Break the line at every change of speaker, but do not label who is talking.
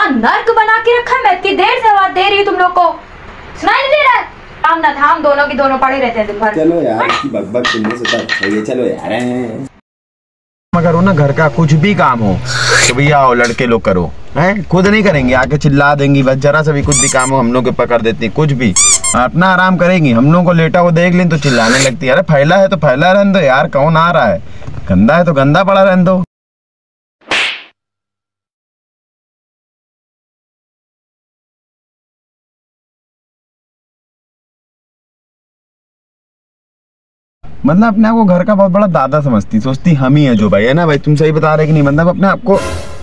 यहाँ नर्क बना के रखा है। मैं इतनी देर से आवाज दे रही हूँ तुम लोग को, सुनाई नहीं दे रहा है? काम ना था, हम दोनों की दोनों पड़े रहते हैं दिन भर।
चलो यार, बकबक सुनने से तो अच्छा ही है। चलो यार,
करो ना घर का कुछ भी काम हो तो भैया आओ लड़के लोग करो, हैं? खुद नहीं करेंगी, आके चिल्ला देंगी बस। जरा सा भी कुछ भी काम हो हम लोग के पकड़ देती, कुछ भी अपना आराम करेंगी। हम लोग को लेटा वो देख लें तो चिल्लाने लगती है। अरे फैला है तो फैला रहने दो यार, कौन आ रहा है? गंदा है तो गंदा पड़ा रहने दो। मतलब अपने आप को घर का बहुत बड़ा दादा समझती, सोचती हम ही है जो भाई, है ना भाई? तुम सही बता रहे कि नहीं? मतलब अपने आप को